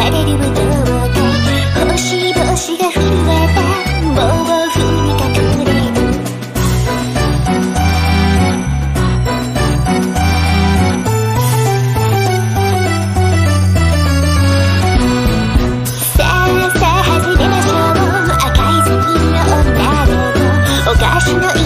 かれる状態、星々が震えた暴風に隠れる。さあさあ始めましょう、赤いズキの女の子、お菓子の